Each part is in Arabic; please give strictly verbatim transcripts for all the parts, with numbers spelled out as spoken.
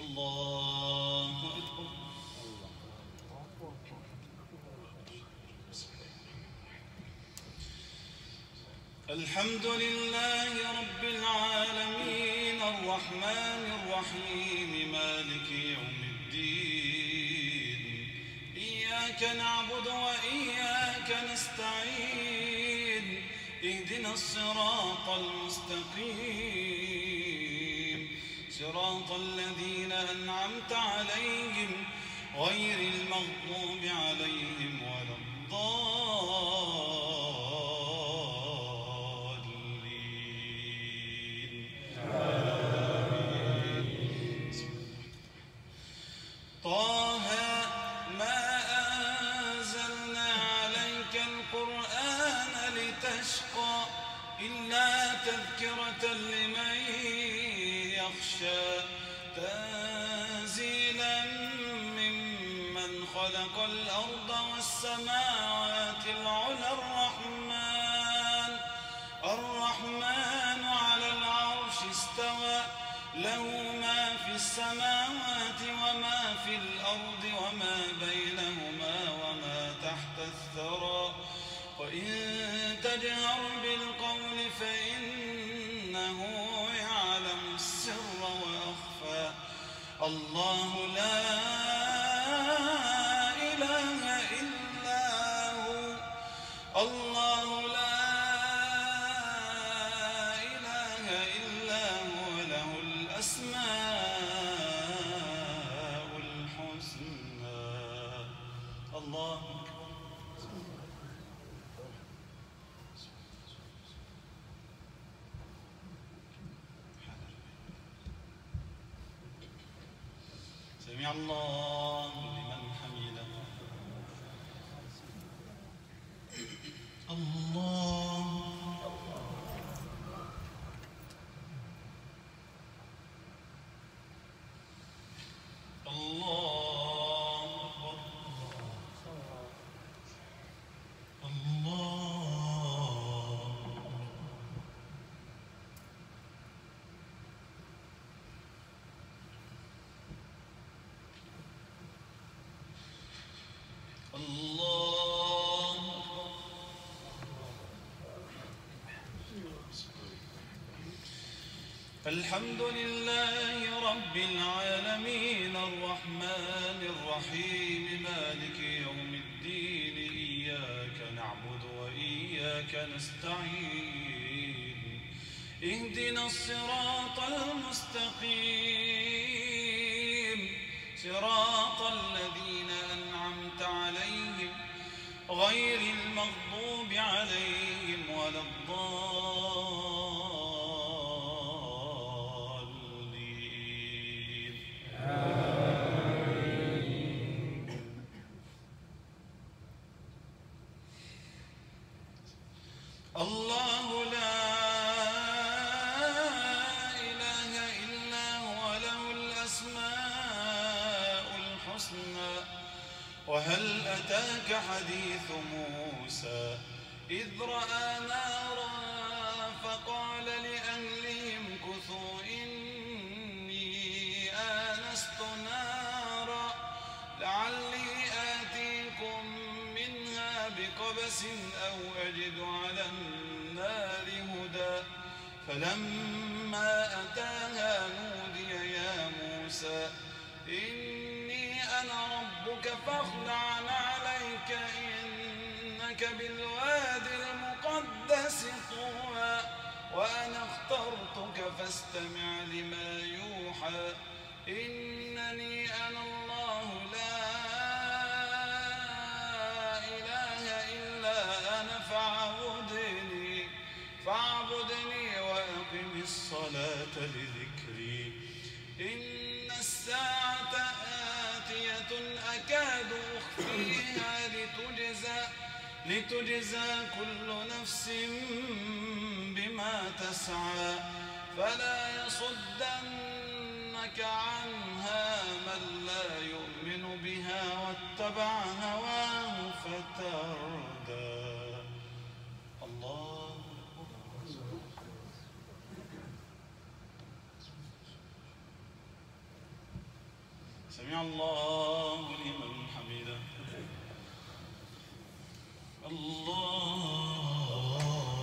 الله أكبر. الحمد لله رب العالمين الرحمن الرحيم مالك يوم الدين إياك نعبد وإياك نستعين اهدنا الصراط المستقيم صراط الذين أنعمت عليهم غير المغضوب عليهم ولا الضالين. طه ما أنزلنا عليك القرآن لتشقى إلا تذكرة لمن يخشى تنزيلا ممن خلق الأرض والسماوات العلى الرحمن الرحمن على العرش استوى له ما في السماوات وما في الأرض وما بينهما وما تحت الثرى وإن تجهر بالقول فإنه يعلم السر وأخفى الله لا إله إلا هو الله لا إله إلا هو له الأسماء الحسنى. الله أكبر. سمع الله لمن حمده. الله الله أكبر. الله الحمد لله رب العالمين الرحمن الرحيم مالك يوم الدين إياك نعبد وإياك نستعين اهدنا الصراط المستقيم صراط الذين أنعمت عليهم غير المغضوب عليهم ولا الضالين. آمين. الله لا إله إلا هو له الأسماء الحسنى. وهل أتاك حديث موسى إذ رأى نارا فقال لأهلهم كثوا إني آنست نارا لعلي آتيكم منها بقبس أو أجد على النار هدى فلما أتاها نودي يا موسى إني أنا ربك فاخلع عليك إنك بالوادي المقدس طوى وأنا اخترتك فاستمع لما يوحى إنني أنا الله لا إله إلا أنا فاعبدني فاعبدني وأقم الصلاة لذكري إن الساعة آتية أكاد أخفيها لتجزى لتجزى كل نفس بما تسعى فلا يصدنك عنها من لا يؤمن بها واتبع هواه فتردى. الله سمع الله لمن حمده. الله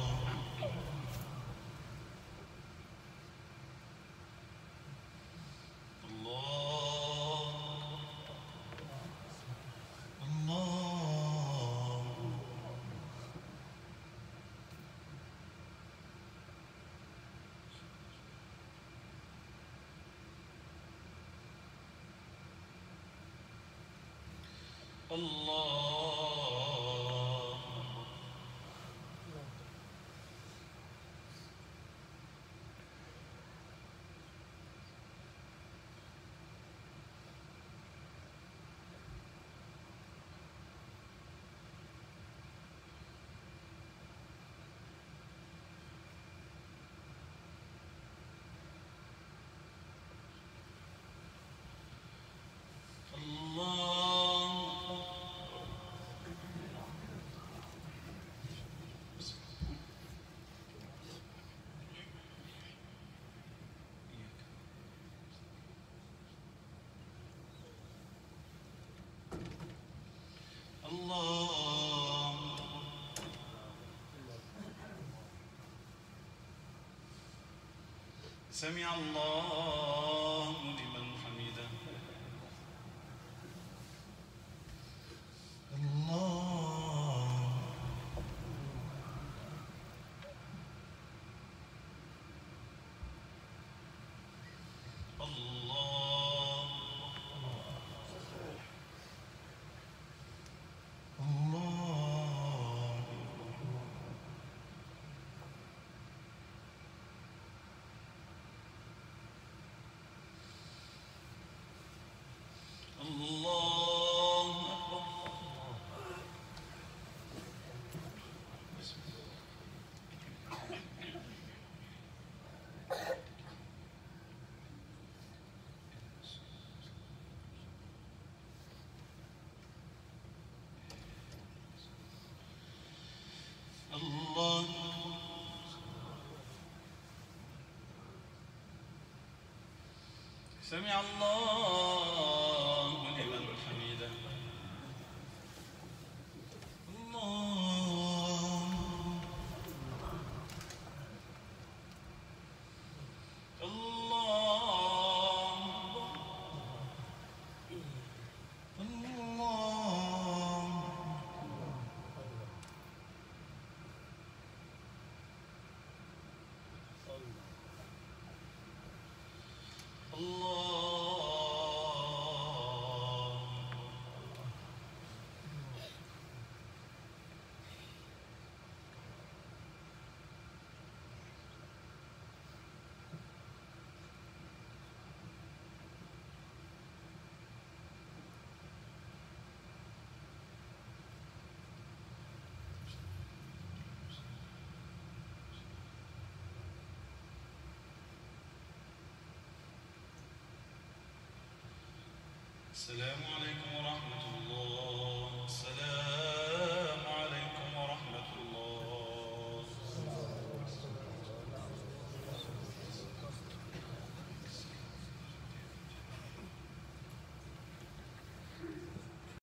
الله الله سمع الله لمن حمده. الله الله الله الله سمع الله لمن حمده. الله الله السلام عليكم ورحمة الله. السلام